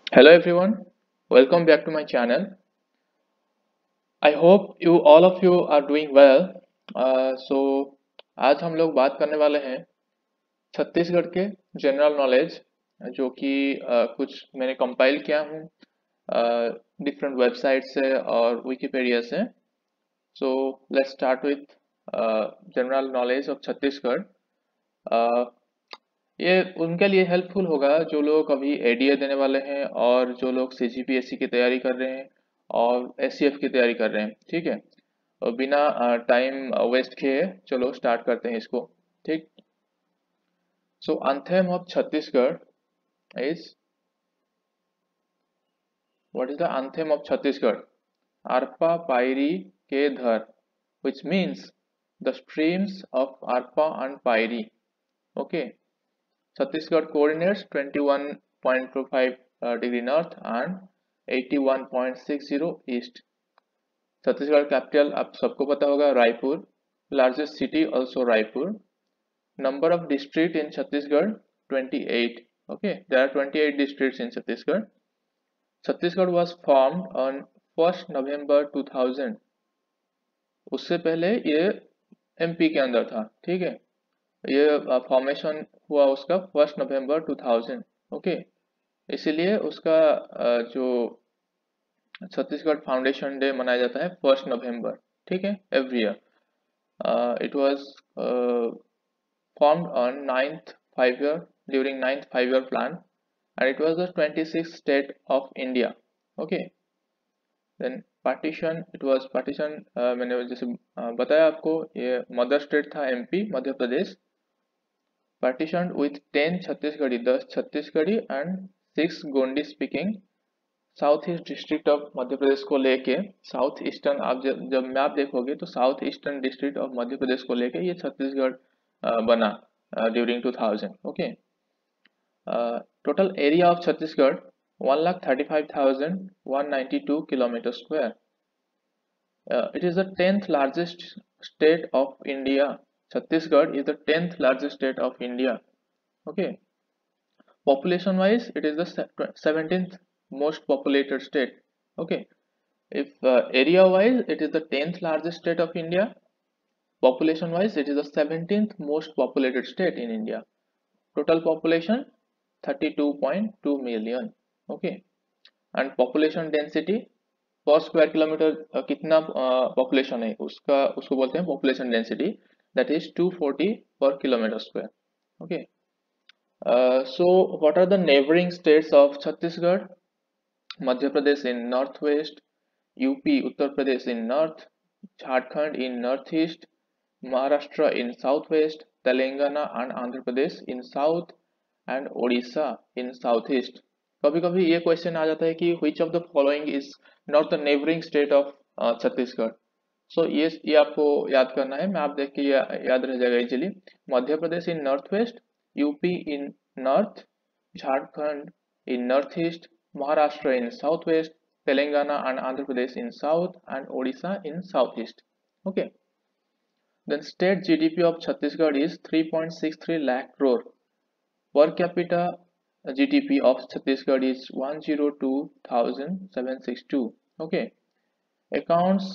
Hello everyone, welcome back to my channel. I hope you all of you are doing well. So आज हम लोग बात करने वाले हैं छत्तीसगढ़ के जनरल नॉलेज जो कि कुछ मैंने कंपाइल किया हूँ डिफरेंट वेबसाइट से और विकिपीडिया से. So let's start with general knowledge of Chhattisgarh. ये उनके लिए हेल्पफुल होगा जो लोग अभी एडीए देने वाले हैं और जो लोग सीजीपीएससी की तैयारी कर रहे हैं और एससीएफ की तैयारी कर रहे हैं. ठीक है, और बिना टाइम वेस्ट किए चलो स्टार्ट करते हैं इसको. ठीक. So anthem of Chhattisgarh is, what is the anthem of Chhattisgarh? Arpa Pairi के धर, which means the streams of Arpa and Pairi. Okay. Chhattisgarh coordinates 21.25 degree north and 81.60 east. Chhattisgarh capital आप सबको पता होगा Raipur. Largest city also Raipur. Number of district in Chhattisgarh 28. Okay, there are 28 districts in Chhattisgarh. Chhattisgarh was formed on 1st November 2000. उससे पहले ये MP के अंदर था. ठीक है, ये फॉर्मेशन हुआ उसका 1 नवंबर 2000. ओके, इसीलिए उसका जो छत्तीसगढ़ फाउंडेशन डे मनाया जाता है 1 नवंबर. ठीक है, every year. It was formed on 9th 5 year during 9th 5 year plan, and it was the 26th state of India. Okay. Then partition, it was partition, मैंने जैसे बताया आपको, ये मदर स्टेट था MP Madhya Pradesh. partitioned with 10 Chhattisgarhi, 10 Chhattisgarhi and 6 Gondi speaking south east district of Madhya Pradesh को लेके. South eastern, आप जब मैप देखोगे तो south eastern district of Madhya Pradesh को लेके ये छत्तीसगढ़ बना during 2000. Okay. Total area of Chhattisgarh 1,35,192 kilometre square. It is the 10th largest state of India. Chhattisgarh is the 10th largest state of India. Okay. Population wise, it is the 17th most populated state. Okay. If area wise, it is the 10th largest state of India. Population wise, it is the 17th most populated state in India. Total population 32.2 million. Okay. And population density per square kilometre कितना population है उसको बोलते हैं population density. That is 240 per kilometre square. Okay. So what are the neighbouring states of Chhattisgarh? Madhya Pradesh in north west, UP Uttar Pradesh in north, Jharkhand in north east, Maharashtra in south west, Telangana and Andhra Pradesh in south, and Odisha in south east. कभी कभी ये question आ जाता है कि which of the following is not the neighboring state of Chhattisgarh. सो ये आपको याद करना है. मैं आप देख के याद रह जाएगा easily. Madhya Pradesh in north west, UP in north, Jharkhand in north east, Maharashtra in south west, Telangana and Andhra Pradesh in south, and Odisha in south east. Okay. Then state GDP of Chhattisgarh is 3.63 lakh crore. Per capita GDP of Chhattisgarh is 102,762. Okay. Accounts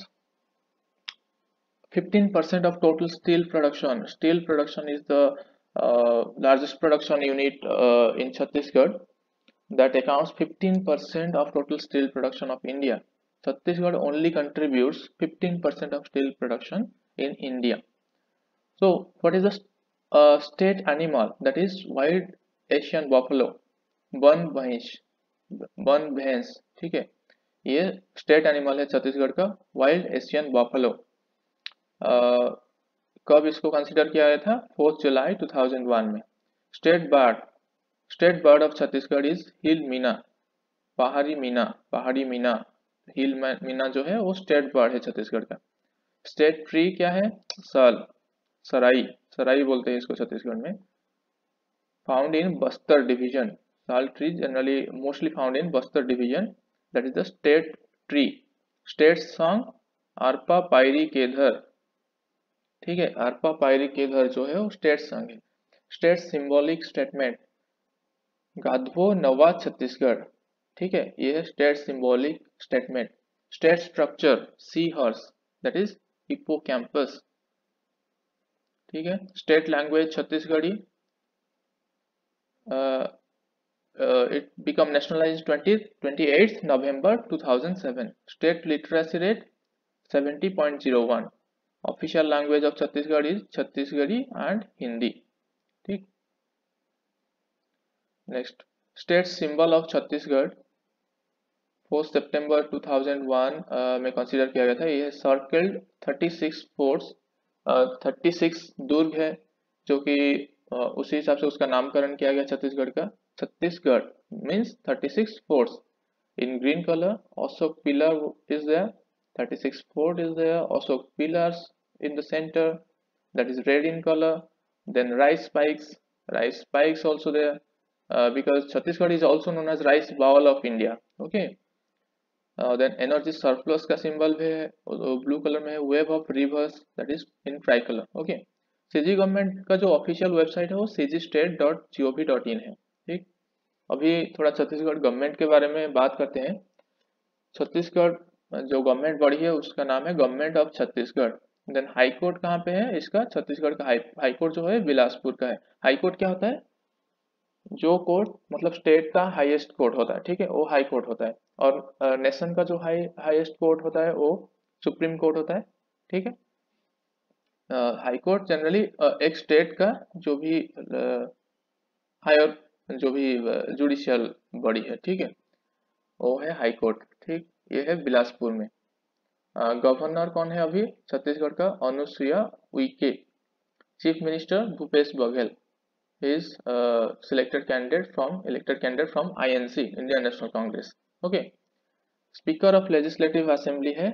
15% of total steel production. Steel production is the largest production unit in Chhattisgarh. That accounts 15% of total steel production of India. Chhattisgarh only contributes 15% of steel production in India. So what is the state animal? That is wild Asian buffalo. वन भैंस. ठीक है, ये state animal है छत्तीसगढ़ का, wild Asian buffalo. कब इसको consider किया गया था? 4 जुलाई 2001 में. State bird of Chhattisgarh is hill myna, पहाड़ी मीना. हिल मीना जो है वो स्टेट बर्ड है छत्तीसगढ़ का. स्टेट ट्री क्या है? सराई बोलते हैं इसको छत्तीसगढ़ में. Found in Bastar division. Sal tree generally mostly found in Bastar division. That is the state tree. State song Arpa Pairi के धर. ठीक है, आरपा पायरी के धर जो है वो स्टेट सॉन्ग है. स्टेट सिंबॉलिक स्टेटमेंट गाधवो नवा छत्तीसगढ़. ठीक है, ये है state symbolic statement. State structure seahorse that is hippocampus. ठीक है, state language Chhattisgarhi, it become nationalized 28th November 2007. State literacy rate 70.01. Official language of Chhattisgarh is Chhattisgarhi and Hindi. ठीक, next state symbol of Chhattisgarh 4 सितंबर 2001 में consider किया गया था। ये circled 36 forts, 36 दुर्ग है जो कि उसी हिसाब से उसका नामकरण किया गया छत्तीसगढ़ का। Chhattisgarh means 36 forts in green color. Ashok pillar is there, 36 fort is there, Ashok pillars in the center, that is red in color. Then rice spikes also there, because Chhattisgarh is also known as rice bowl of India. Okay. Then energy surplus का symbol भी है, blue colour में है। Wave of rivers that is in tricolour. Okay, CG government का जो official website है वो cgstate.gov.in है। ठीक, अभी थोड़ा छत्तीसगढ़ गवर्नमेंट के बारे में बात करते हैं। छत्तीसगढ़ जो गवर्नमेंट बॉडी है उसका नाम है government of Chhattisgarh. Then high court कहाँ पे है इसका? छत्तीसगढ़ का हाई कोर्ट जो है बिलासपुर का है। हाई कोर्ट क्या होता है? जो कोर्ट मतलब स्टेट का हाईएस्ट कोर्ट होता है, ठीक है, वो हाई कोर्ट होता है। और नेशन का जो हाईएस्ट कोर्ट होता है वो सुप्रीम कोर्ट होता है। ठीक है, हाई कोर्ट जनरली एक स्टेट का जो भी हायर जो भी जुडिशियल बॉडी है, ठीक है, वो है हाई कोर्ट। ठीक, ये है बिलासपुर में। गवर्नर कौन है अभी छत्तीसगढ़ का? Anusuiya Uikey. Chief minister Bhupesh Baghel is elected candidate from INC, Indian National Congress. Okay. Speaker of Legislative Assembly है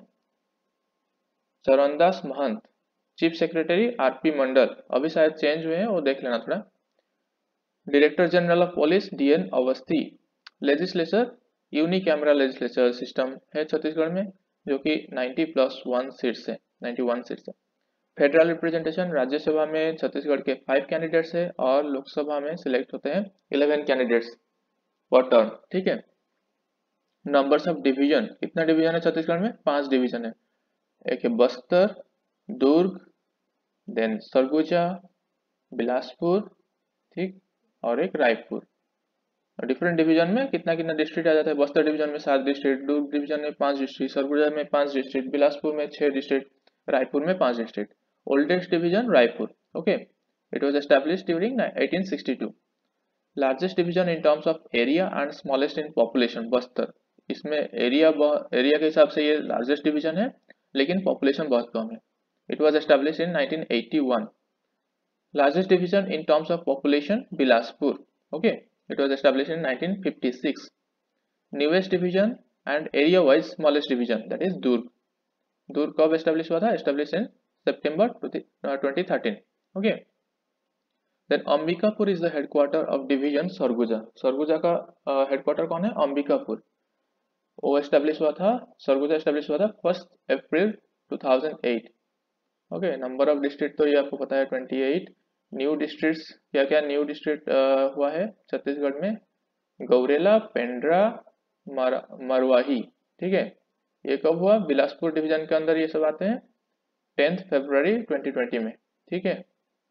Charandas Mahant. Chief secretary RP Mandal, अभी शायद चेंज हुए हैं, वो देख लेना थोड़ा। Director general of police DN Awasthi. Legislature unicameral legislature system है छत्तीसगढ़ में जो कि 91 सीट्स है। फेडरल रिप्रेजेंटेशन राज्यसभा में छत्तीसगढ़ के 5 कैंडिडेट्स है और लोकसभा में सिलेक्ट होते हैं 11 कैंडिडेट्स पर टर्म। ठीक है, नंबर्स ऑफ डिवीजन, कितना डिवीजन है छत्तीसगढ़ में? 5 डिवीजन है। एक है बस्तर, दुर्ग, देन सरगुजा, बिलासपुर, ठीक, और एक रायपुर। डिफरेंट डिवीजन में कितना कितना डिस्ट्रिक्ट आ जाता है? बस्तर डिवीजन में 7 डिस्ट्रिक्ट, दुर्ग डिवीजन में 5 डिस्ट्रिक्ट, सरगुजा में 5 डिस्ट्रिक्ट, बिलासपुर में 6 डिस्ट्रिक्ट, रायपुर में 5 district. Oldest division Raipur. Okay, it was established during 1862. Largest division in terms of area and smallest in population Bastar. इसमें एरिया के हिसाब से ये लार्जेस्ट डिवीजन है लेकिन पॉपुलेशन बहुत कम है। It was established in 1981. Largest division in terms of population Bilaspur. Okay, it was established in 1956. Newest division and area wise smallest division that is Durg. Durg कब established हुआ था? Established in September 2013. Okay. Then Ambikapur is the headquarter of division Sarguja. Sarguja का headquarter कौन है? अंबिकापुर। वो establish हुआ था, Surguja establish हुआ था 1 अप्रैल 2008. Okay. Number of district तो ये आपको पता है 28. न्यू डिस्ट्रिक्ट्स क्या क्या न्यू डिस्ट्रिक्ट हुआ है छत्तीसगढ़ में? गौरेला, पेंड्रा, मरवाही। ठीक है, ये कब हुआ? बिलासपुर डिवीजन के अंदर ये सब आते हैं 10 फरवरी 2020 में। ठीक है,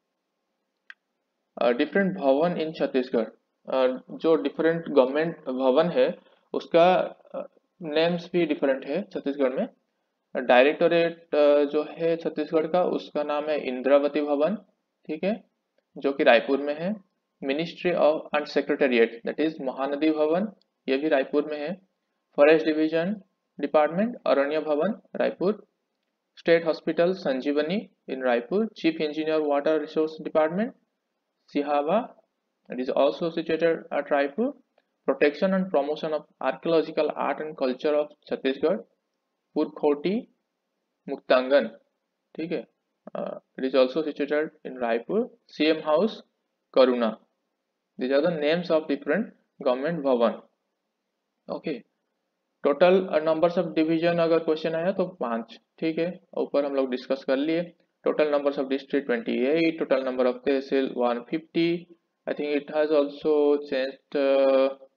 डिफरेंट भवन इन छत्तीसगढ़, जो डिफरेंट गवर्नमेंट भवन है उसका नेम्स भी डिफरेंट है छत्तीसगढ़ में। डायरेक्टोरेट जो है छत्तीसगढ़ का उसका नाम है इंद्रावती भवन, ठीक है, जो कि रायपुर में है। Ministry of and secretariat that is Mahanadi Bhavan, ये भी रायपुर में है। फॉरेस्ट डिवीजन डिपार्टमेंट अरण्य भवन Raipur. State Hospital Sanjeevani in Raipur. Chief Engineer Water Resource Department Sihava, it is also situated at Raipur. Protection and Promotion of Archaeological Art and Culture of Chhattisgarh Purkhoti Muktangan, ठीक है, it is also situated in Raipur. CM House Karuna. These are the names of different government bhavan. Okay. Total numbers of division अगर question आया तो 5, ठीक है, ऊपर हम लोग डिस्कस कर लिए। Total numbers of district 28, total number of tehsil 150। I think it has also changed,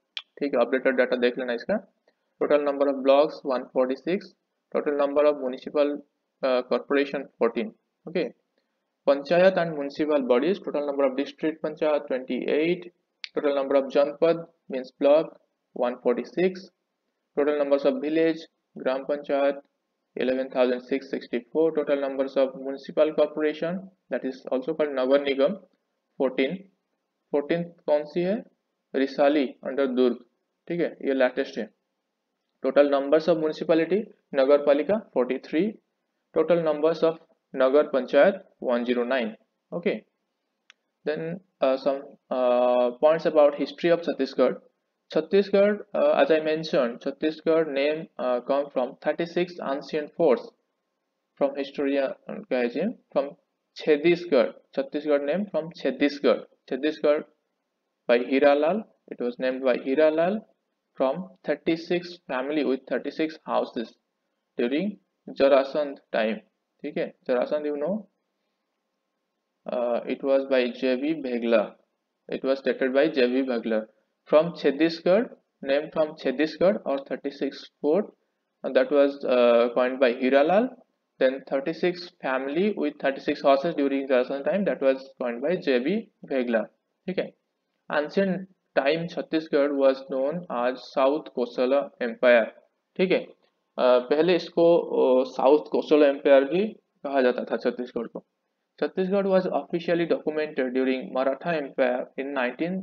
ठीक है, अपडेटेड डाटा देख लेना इसका। Total number of blocks 146, total number of municipal corporation 14, okay. Panchayat and municipal bodies, total number of district panchayat 28, total number of janpad means block 146, total numbers of village gram panchayat 11,664, total numbers of municipal corporation that is also called nagar nigam 14, 14 कौन सी है, Risali under दुर्ग, ठीक है, ये latest है। Total numbers of municipality nagar palika 43, total numbers of nagar panchayat 109, okay। Then some points about history of Chhattisgarh. Chhattisgarh, as I mentioned, Chhattisgarh name come from 36 ancient forts from historian from Chhattisgarh. Chhattisgarh name from Chhattisgarh. Chhattisgarh by Hiralal. It was named by Hiralal from 36 family with 36 houses during Jarasandh time. ठीक है, Jarasandh you know. It was by J.V. Bhegla. It was stated by J.V. Bhegla. From Chhattisgarh, named from Chhattisgarh or 36 fort, and that was coined by Hiralal. Then 36 family with 36 horses during Jarasandh time, that was coined by J.V. Bhegla. Okay. Ancient time Chhattisgarh was known as South Kosala Empire. ठीक है, पहले इसको south कोसला empire भी कहा जाता था छत्तीसगढ़ को। Chhattisgarh was officially documented during Maratha Empire in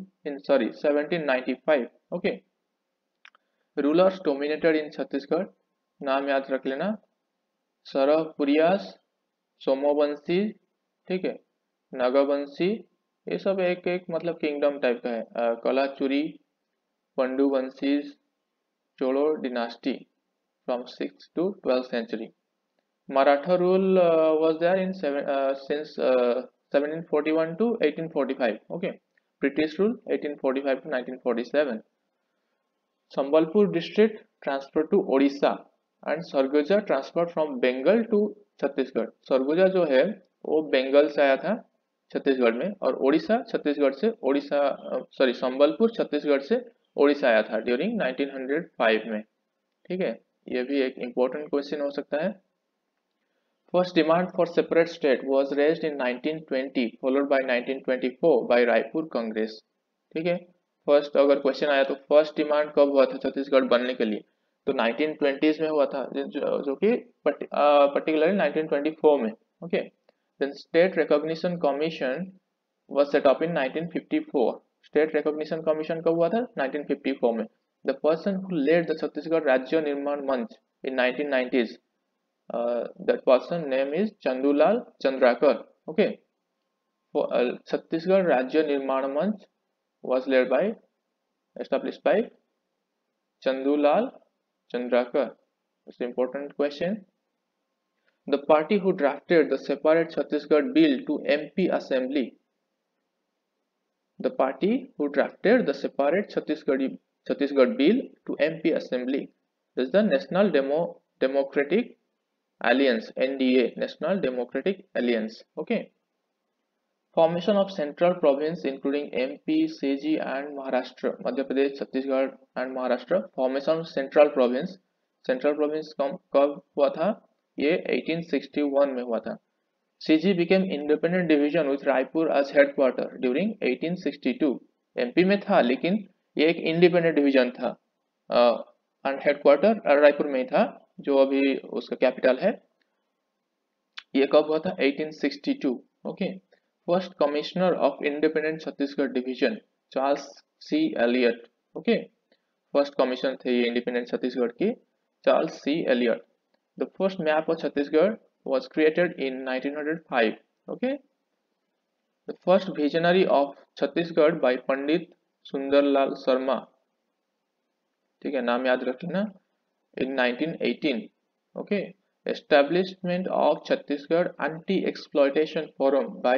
1795. Okay. Rulers dominated in Chhattisgarh. नाम याद रख लेना, सरहपुरियास, सोमोवंशी, ठीक है, नागावंशी, ये सब एक एक मतलब किंगडम टाइप का है। Kalachuri, Panduvanshi, Chola dynasty from 6th to 12th century. Maratha rule was there in since 1741 to 1845. Okay, British rule 1845 to 1947. Sambalpur district transferred to Odisha and Sarguja transferred from Bengal to Chhattisgarh. Sarguja जो है वो बंगाल से आया था छत्तीसगढ़ में, और ओडिशा छत्तीसगढ़ से संबलपुर छत्तीसगढ़ से ओडिशा आया था ड्यूरिंग 1905 में। ठीक है, ये भी एक इम्पोर्टेंट क्वेश्चन हो सकता है। First demand for separate state was raised in 1920, followed by 1924 by Raipur Congress. ठीक है, फर्स्ट अगर क्वेश्चन आया तो फर्स्ट डिमांड कब हुआ था छत्तीसगढ़ बनने के लिए, तो 1920s में हुआ था, जो कि पर्टिकुलरली 1924 में। Okay, then state recognition commission was set up in 1954. State recognition commission कब हुआ था, 1954 में। The person who led the Chhattisgarh राज्य निर्माण मंच in 1990s, that person name is Chandulal Chandrakar. Okay, Chhattisgarh Rajya Nirman Manch was led by, established by Chandulal Chandrakar. It's an important question. The party who drafted the separate Chhattisgarh bill to MP Assembly. The party who drafted the separate Chhattisgarh bill to MP Assembly is the National Democratic Alliance, NDA, National Democratic Alliance. Okay. Formation of central province including MP, CG and Maharashtra, Madhya Pradesh, Chhattisgarh and Maharashtra. Formation of central province कब हुआ था, ये 1861 में हुआ था। CG became independent division with Raipur as headquarter during 1862. MP में था लेकिन ये एक independent division था, and headquarter रायपुर में था, जो अभी उसका कैपिटल है। ये कब हुआ था, 1862। Okay, first commissioner of independent Chhattisgarh division Charles C Elliott. Okay, first commissioner थे ये इंडिपेंडेंट छत्तीसगढ़ की, Charles C Elliott. The first map of Chhattisgarh was created in 1905. Okay, the first visionary of Chhattisgarh by Pandit Sundarlal Sharma, ठीक है, नाम याद रख लेना, in 1918. Okay, establishment of Chhattisgarh Anti-Exploitation Forum by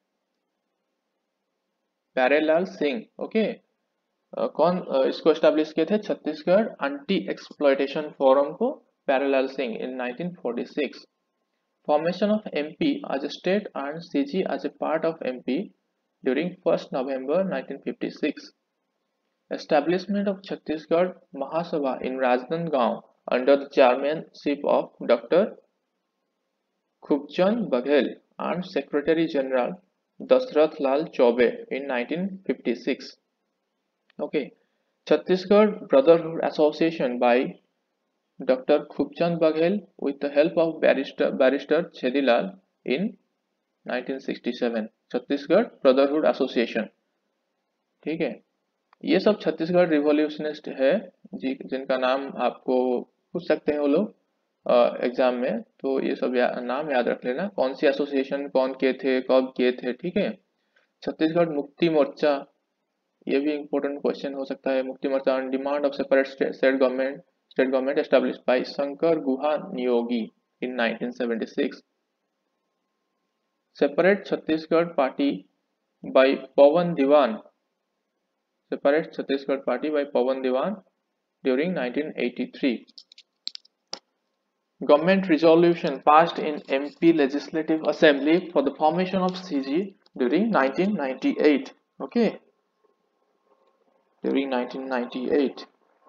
Pyarelal Singh. Okay, कौन इसको एस्टैब्लिश किए थे, छत्तीसगढ़ एंटी एक्सप्लॉयटेशन फोरम को Pyarelal Singh in 1946. Formation of MP as a state and CG as a part of MP during 1st November 1956. Establishment of Chhattisgarh Mahasabha in Rajnandgaon under the chairmanship of Dr. Khubchand Baghel and Secretary General Dasrath Lal Chaube in 1956. Okay, Chhattisgarh Brotherhood Association by Dr. Khubchand Baghel with the help of Barrister Chedilal in 1967. Chhattisgarh brotherhood association, ठीक है। ये सब छत्तीसगढ़ रिवॉल्यूशनिस्ट है जिनका नाम आपको पूछ सकते हैं वो लोग एग्जाम में, तो ये सब नाम याद रख लेना, कौन सी एसोसिएशन कौन किए थे कब किए थे, ठीक है। छत्तीसगढ़ मुक्ति मोर्चा, ये भी इंपॉर्टेंट क्वेश्चन हो सकता है। Mukti Morcha on demand of separate state government established by Shankar Guha Niyogi in 1976. Separate Chhattisgarh Party by Pawan Diwan. Separate Chhattisgarh Party by Pawan Diwan during 1983. Government resolution passed in MP Legislative Assembly for the formation of CG during 1998. Okay, during 1998.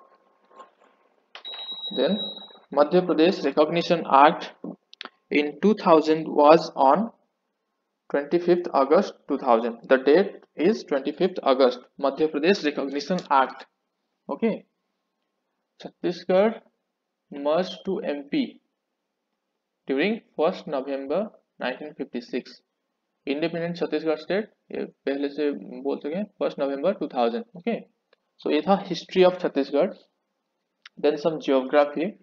Then Madhya Pradesh Recognition Act in 2000 was on 25th August 2000. The date is 25th August. Madhya Pradesh Recognition Act. Okay. Chhattisgarh merged to MP during 1st November 1956. Independent Chhattisgarh State ये पहले से बोल चुके हैं 1st November 2000. Okay. So ये था history of Chhattisgarh. Then some geography.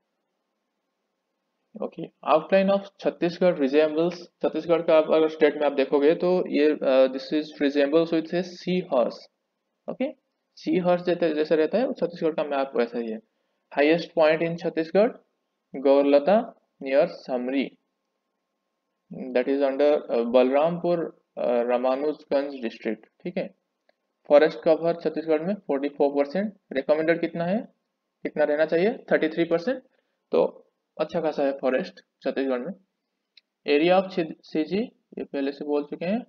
Okay, outline of Chhattisgarh resembles, Chhattisgarh का अगर स्टेट में आप देखोगे तो ये this is resembles with sea horse. Okay, sea horse जैसा रहता है छत्तीसगढ़ का मैप वैसा ही है. Highest point in Chhattisgarh Gaurlata near Samri, that is under Balrampur Ramanujganj district, ठीक है. फॉरेस्ट कवर छत्तीसगढ़ में 44%. रिकमेंडेड कितना है, कितना रहना चाहिए, 33%. तो अच्छा खासा है फॉरेस्ट छत्तीसगढ़ में. एरिया ऑफ सीजी ये पहले से बोल चुके हैं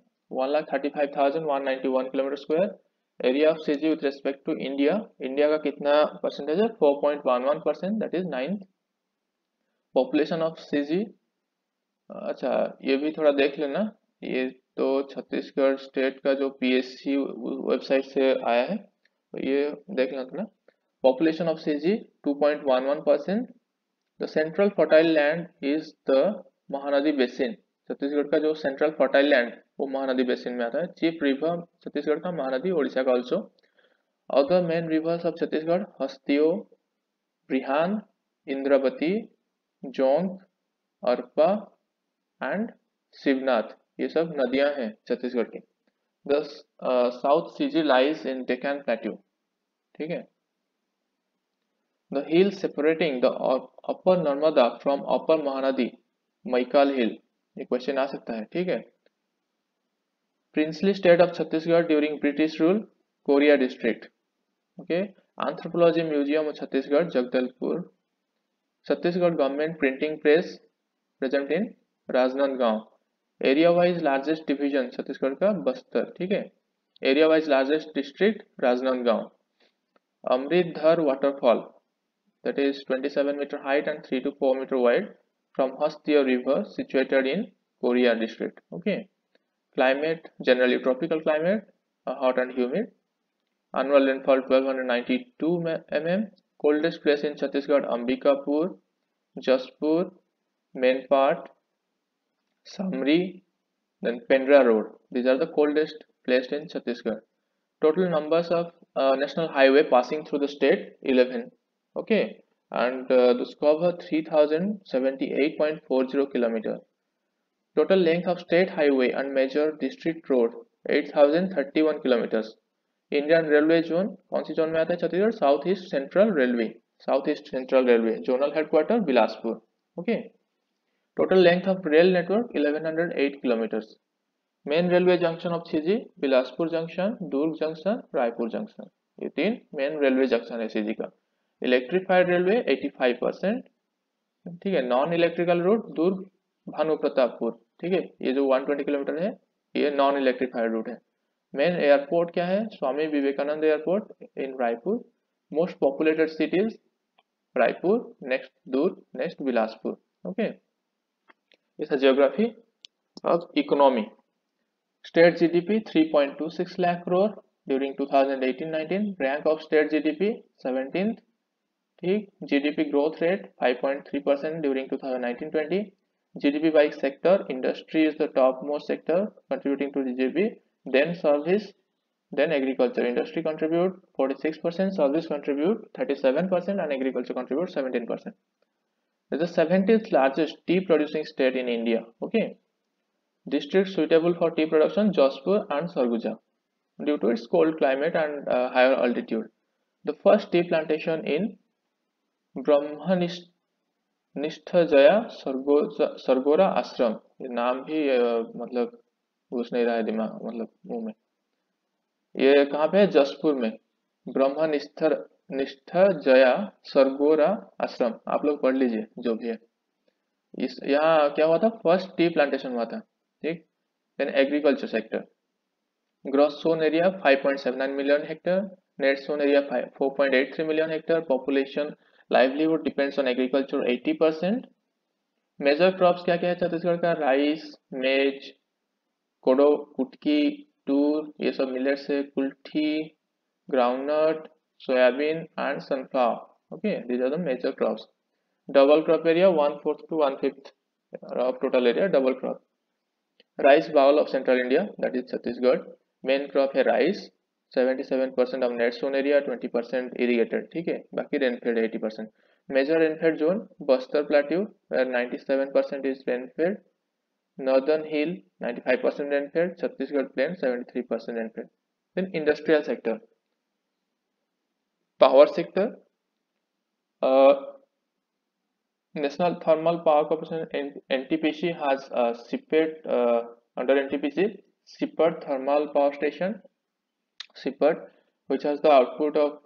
1,35,191 kilometre square. Area of CG with respect to India, India का कितना परसेंटेज है, 4.11%, that is 9th. Population of CG, अच्छा ये भी थोड़ा देख लेना, ये तो छत्तीसगढ़ स्टेट का जो पीएससी वेबसाइट से आया है, तो ये देख लेना थोड़ा. Population of CG 2.11%. The central fertile land is the Mahanadi basin. Chhattisgarh का जो सेंट्रल फर्टाइल लैंड वो महानदी बेसिन में आता है. चीफ रिवर छत्तीसगढ़ का महानदी, ओडिशा का also. Other main rivers of Chhattisgarh Hasdeo, ब्रिहान, इंद्रावती, जोंग, अरपा एंड शिवनाथ, ये सब नदियां हैं छत्तीसगढ़ की. The south CG lies in Deccan plateau, ठीक है. The hill separating the upper Narmada from upper Mahanadi, Maikal Hill, ये क्वेश्चन आ सकता है, ठीक है. Princely state of Chhattisgarh during British rule, Korea district. Okay. Anthropology Museum of Chhattisgarh, Jagdalpur. Chhattisgarh government printing press present in Rajnandgaon. Area wise largest division Chhattisgarh का बस्तर, ठीक है. Area wise largest district Rajnandgaon. Amritdhar waterfall, that is 27 meter height and 3 to 4 meter wide from Hastio river, situated in Korea district. Okay. Climate generally tropical climate, hot and humid. Annual rainfall 1292 mm. Coldest place in Chhattisgarh Ambikapur, Jaspur, main part, Samri, then Pendra road. These are the coldest placed in Chhattisgarh. Total numbers of national highway passing through the state 11. Okay, and this cover 3078.40 kilometer. Total length of state highway and major district road 8031 kilometers. Indian Railway Zone कौन सी zone में आता है Chhattisgarh, south east central railway, south east central railway. Zonal headquarter Bilaspur. Okay. Total length of rail network 1108 kilometres. Main railway junction of CG Bilaspur junction, Durg junction, Raipur junction, ये 3 main railway junction है CG का. Electrified railway 85%, ठीक है. Non electrical route Durg Bhanu Pratappur, ठीक है. ये जो 120 किलोमीटर है ये नॉन इलेक्ट्रिफाइड रूट है. मेन एयरपोर्ट क्या है? स्वामी Vivekananda airport in Raipur. Most populated cities Raipur, next दूर, नेक्स्ट बिलासपुर. ओके, इस जियोग्राफी. अब economy. State GDP 3.26 lakh crore during 2018-19. Rank of state GDP 17th. ठीक. GDP growth rate 5.3% during 2019-20. GDP by sector. Industry is the topmost sector contributing to the GDP. Then service. Then agriculture. Industry contribute 46%. Service contribute 37%, and agriculture contribute 17%. It is the 70th largest tea producing state in India. Okay. Districts suitable for tea production: Jodhpur and Sarguja, due to its cold climate and higher altitude. The first tea plantation in ब्रह्मनिष्ठजया सरगोरा आश्रम. ये नाम भी मतलब घुस नहीं रहा है दिमाग, मतलब मुंह में. ये कहाँ पे है? जसपुर में. ब्रह्मनिष्ठजया सरगोरा आश्रम, आप लोग पढ़ लीजिए जो भी है. इस यहाँ क्या हुआ था? फर्स्ट टी प्लांटेशन हुआ था. ठीक. Then agriculture sector. Gross sown area 5.79 million hectare. Net sown area 4.83 million hectare. Population livelihood depends on agriculture 80%. Major crops क्या क्या है छत्तीसगढ़ का? राइस, मेज, कोडो, कुटकी, तूर, ये सब मिलेट्स है. Kulthi, groundnut, soybean and sunflower. Okay, these are the major crops. Double crop area 1/4 to 1/5 of total area double crop. Rice bowl of central India, that is Chhattisgarh. Main crop है rice. 77% of net sown area, 20% irrigated. ठीक है. बाकी rainfed 80%. Major rainfed zone Bastar Plateau, where 97% is rainfed. Northern Hill 95% rainfed. Chhattisgarh Plain 73% rainfed. Then industrial sector. Power sector. National Thermal Power Corporation NTPC has Sipet under NTPC Sipet Thermal Power Station, Sipet, which has the output of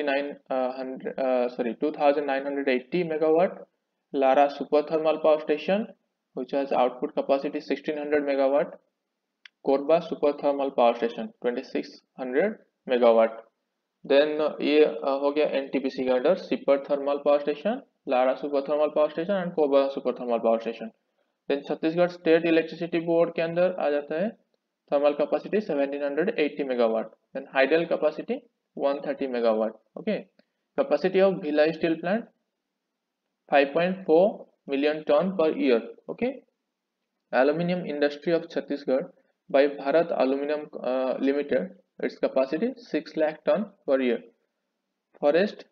2980 megawatt. Lara Super Thermal Power Station, which has output capacity 1600 megawatt. Korba Super Thermal Power Station 2600 megawatt. Then ये हो गया NTPC के under Sipet Thermal Power Station, Lara super thermal power station and Korba super thermal power station. Then Chhattisgarh state electricity board के अंदर आ जाता है thermal capacity 1780 megawatt. Then hydel capacity 130 megawatt. Okay. Capacity of Bhilai steel plant 5.4 million ton per year. Okay. Aluminium industry of Chhattisgarh by Bharat aluminium limited, its capacity 6 lakh ton per year. Forest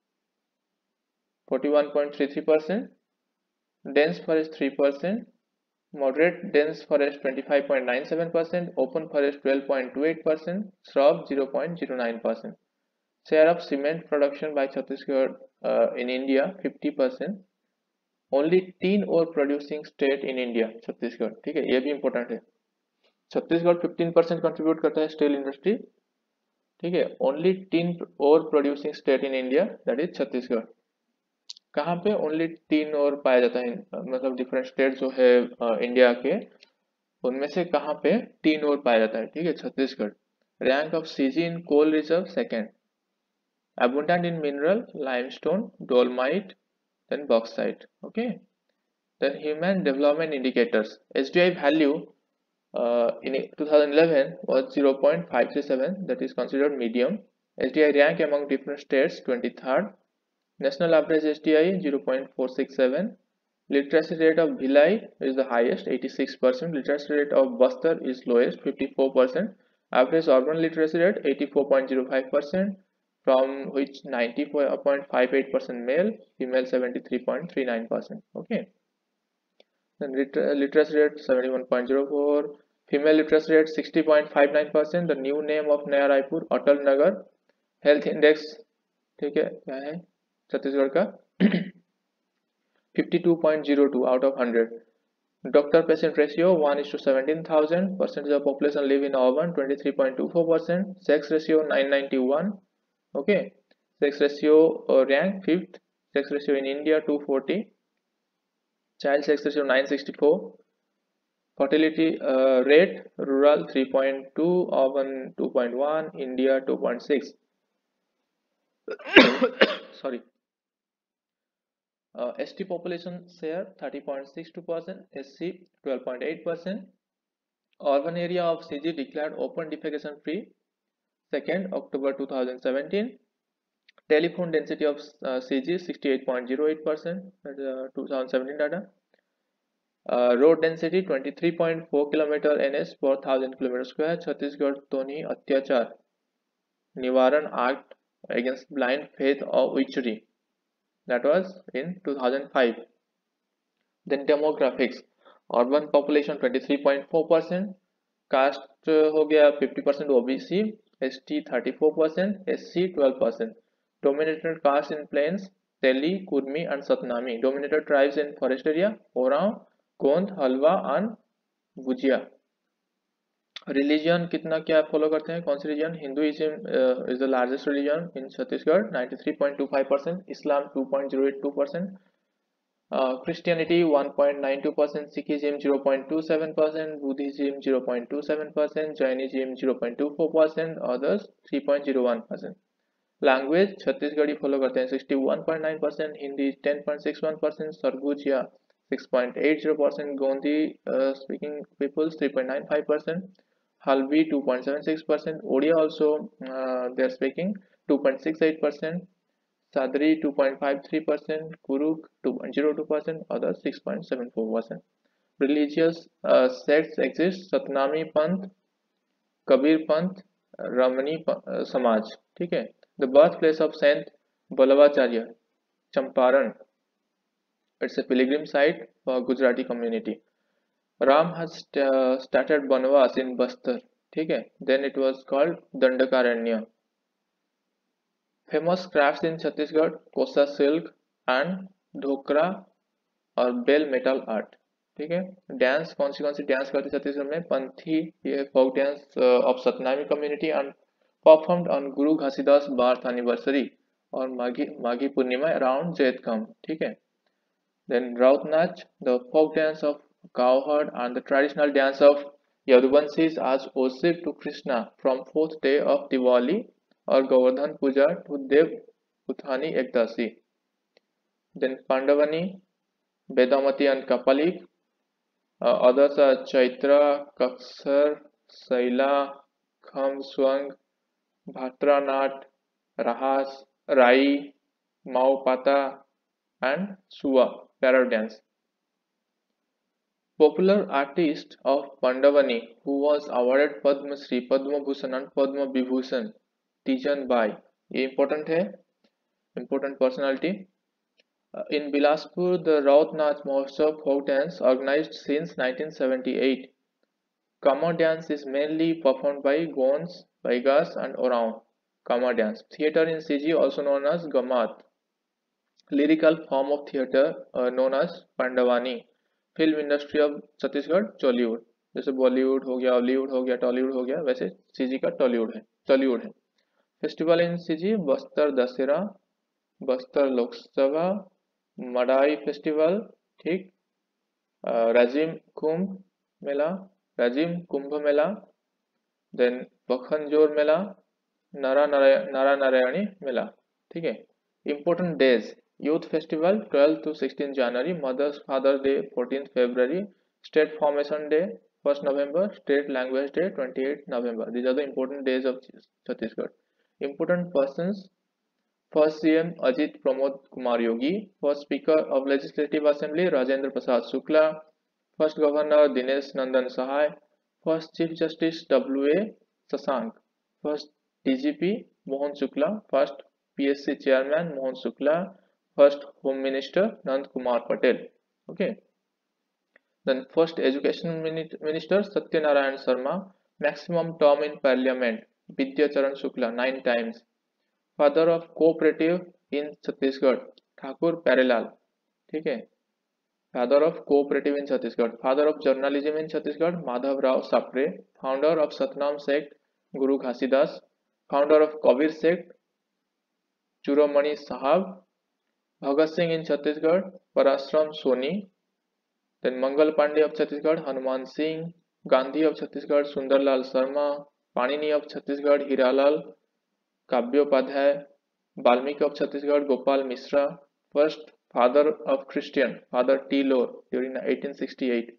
41.33%, dense forest 3%, moderate dense forest 25.97%, open forest 12.28%, shrub 0.09%. Share of cement production by Chhattisgarh in India 50%. Only 3 ore producing state in India Chhattisgarh. ठीक है, ये भी important है. Chhattisgarh 15% contribute करता है steel industry. ठीक है. Only 3 ore producing state in India, that is Chhattisgarh. कहाँ पे? ओनली 3 और पाया जाता है, मतलब डिफरेंट स्टेट जो है इंडिया के, उनमें से कहाँ पे 3 और पाया जाता है. ठीक है, Chhattisgarh. Rank of CG in coal reserve second. abundant in mineral limestone, dolomite, then bauxite. Okay. Then human development indicators. HDI value in 2011 was 0.537, that is considered medium. HDI rank among different states 23rd. National average HDI 0.467. Literacy rate of Bhilai is the highest 86%. Literacy rate of Bastar is lowest 54%. Average urban literacy rate 84.05%, from which 94.58% male, female 73.39%. Okay. Then literacy rate 71.04. Female literacy rate 60.59%. The new name of Naya Raipur, Atal Nagar. Health index ठीक है क्या है छत्तीसगढ़ का 52.02 out of 100. Doctor patient ratio 1:17,000. Percentage of population live in urban 23.24%. Sex ratio 991. Okay. Sex ratio rank 5th. Sex ratio in India 240. Child sex ratio 964. Fertility rate, rural 3.2, urban 2.1, India 2.6. Sorry. ST population share 30.62%, SC 12.8%. Urban area of CG declared open defecation free 2nd October 2017. Telephone density of CG 68.08%, 2017 data. Road density 23.4 km NS per 1000 km square. Chhattisgarh Toni Atyachar Nivaran Act against blind faith or witchery, that was in 2005. Then demographics, urban population 23.4%, caste हो गया 50% OBC, ST 34%, SC 12%. Dominated caste in plains, Teli, Kurmi and Satnami. Dominated tribes in forest area, Oraon, Gond, Halwa and Bujia. Religion कितना क्या follow करते हैं, कौन सी religion? Hinduism is the largest religion in Chhattisgarh 93.25%, Islam 2.082%, Christianity 1.92%, Sikhism 0.27%, Buddhism 0.27%, Jainism 0.24%, others 3.01%. Language Chhattisgarhi follow करते हैं 61.9%, Hindi 10.61%, Surgujia 6.80%, Gondi speaking peoples 3.95%, Halvi 2.76%, Odia also they are speaking 2.68%, Sadri 2.53%, Kuruk 2.02%, others 6.74%. Religious sects exist, Satnami Panth, Kabir Panth, Ramani Samaj. ठीक है. The birthplace of Saint Ballavacharya, Champaran. It's a pilgrim site for Gujarati community. Ram has started Banvas in Bastar. ठीक है. Then it was called Dandakaranya. Famous crafts in Chhattisgarh, Kosa silk and Dhokra और bell metal art. ठीक है. Dance कौन सी dance करते छत्तीसगढ़ में? पंथी, ये folk dance of Satnami community and performed on Guru Ghasidas birth anniversary और माघी पूर्णिमा अराउंड जैतकम. ठीक है. Then Raut Nach, the folk dance of cowherd and the traditional dance of Yaduvansis as worship to Krishna from 4th day of Diwali or Govardhan Puja to Dev Uthani Ekdasi. Then Pandavani, Bedamati and Kapalik. Others are Chaitra, Kaksar, Saila, Kham Swang, Bhatranat, Rahas, Rai, Maupata and Suwa. Parrot dance. Popular artist of Pandavani who was awarded Padma Shri, Padma Bhushan and Padma Vibhushan, Tijan Bai. ये important है, important personality. In Bilaspur, the Raut Nach Mahotsav folk dance organized since 1978. Kama dance is mainly performed by Gonds, Baigas and Oraon. Kama dance. Theatre in CG also known as Gamat. Lyrical form of theatre known as Pandavani. Film industry of Chhattisgarh Tollywood. जैसे बॉलीवुड हो गया, Hollywood हो गया, टॉलीवुड हो गया, वैसे CG का Tollywood है. Festival in CG Bastar Dussehra, Bastar Loksabha, Madai festival. ठीक. राजिम कुंभ मेला, राजिम कुंभ मेला, देन बखनजोर मेला, नारा नारायणी मेला. ठीक है. Important days: Youth Festival 12 to 16 January, Father Day 14th February, State Formation Day 1st November, State Language Day 28th November. These are the important days of Chhattisgarh. Important persons: First CM Ajit Pramod Kumar Yogi, First Speaker of Legislative Assembly Rajendra Prasad Shukla, First Governor Dinesh Nandan Sahai, First Chief Justice W.A. Sasank, First DGP Mohan Shukla, First PSC Chairman Mohan Shukla, First Home Minister Nand Kumar Patel. Okay. Then First Education Minister Satyanarayan Sharma. Maximum term in Parliament Vidya Charan Shukla 9 times. Father of Cooperative in Chhattisgarh Thakur Parelal. ठीक है. Father of Cooperative in Chhattisgarh. Father of Journalism in Chhattisgarh Madhav Rao Sapre. Founder of Satnam sect Guru Ghasidas. Founder of Kabir sect Churomani Sahab. Bhagat Singh in Chhattisgarh Parashram Soni. Then Mangal Pandey of Chhattisgarh, Hanuman Singh, Gandhi of Chhattisgarh, Sundarlal Sharma, Panini of Chhattisgarh, Hiralal Kavyopadhyay, Valmiki of Chhattisgarh, Gopal Mishra, first father of Christian, father T Lore during 1868,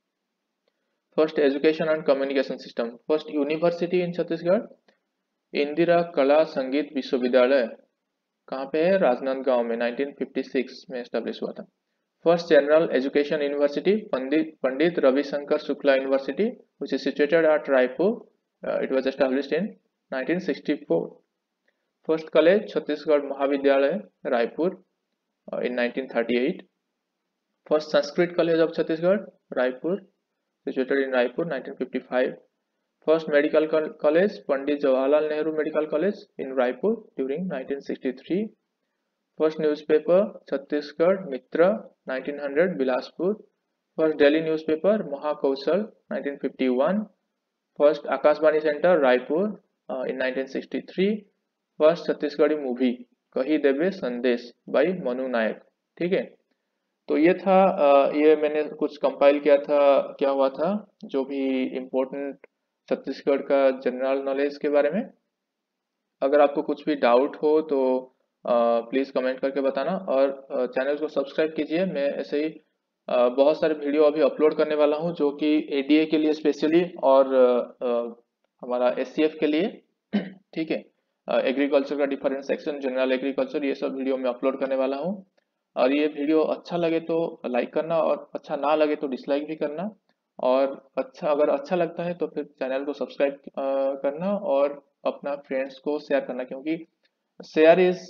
first education and communication system, first university in Chhattisgarh, Indira Kala Sangeet विश्वविद्यालय, कहाँ पे है? राजनांदगांव में, 1956 में establish हुआ था। First general education university, Pandit Ravishankar Shukla university, which is situated at Raipur. It was established in 1964. First college, Chhattisgarh Mahavidyalaya, Raipur, in 1938. First Sanskrit College of Chhattisgarh, Raipur, situated in Raipur, 1955. First medical college, Pandit Jawaharlal Nehru Medical College in Raipur during 1963. First newspaper, Chhattisgarh Mitra, 1900, Bilaspur. First Delhi newspaper, Mahakaushal, 1951. First Akashvani Center, Raipur, in 1963. First Chhattisgarhi movie, कही देवे संदेश by Manu नायक। ठीक है, तो ये था, ये मैंने कुछ कंपाइल किया था, क्या हुआ था, जो भी इम्पोर्टेंट छत्तीसगढ़ का जनरल नॉलेज के बारे में। अगर आपको कुछ भी डाउट हो तो प्लीज़ कमेंट करके बताना, और चैनल को सब्सक्राइब कीजिए। मैं ऐसे ही बहुत सारे वीडियो अभी अपलोड करने वाला हूं, जो कि एडीए के लिए स्पेशली, और हमारा एससीएफ के लिए। ठीक है, एग्रीकल्चर का डिफरेंट सेक्शन, जनरल एग्रीकल्चर, ये सब वीडियो मैं अपलोड करने वाला हूं। और ये वीडियो अच्छा लगे तो लाइक करना, और अच्छा ना लगे तो डिसलाइक भी करना, और अगर अच्छा लगता है तो फिर चैनल को सब्सक्राइब करना, और अपना फ्रेंड्स को शेयर करना, क्योंकि शेयर इज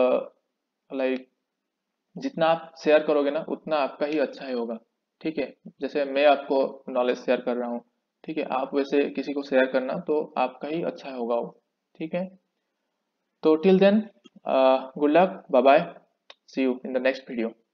लाइक, जितना आप शेयर करोगे ना उतना आपका ही अच्छा ही होगा। ठीक है, जैसे मैं आपको नॉलेज शेयर कर रहा हूँ, ठीक है, आप वैसे किसी को शेयर करना तो आपका ही अच्छा होगा वो। ठीक है, तो till then, good luck, bye bye, see you in the next video.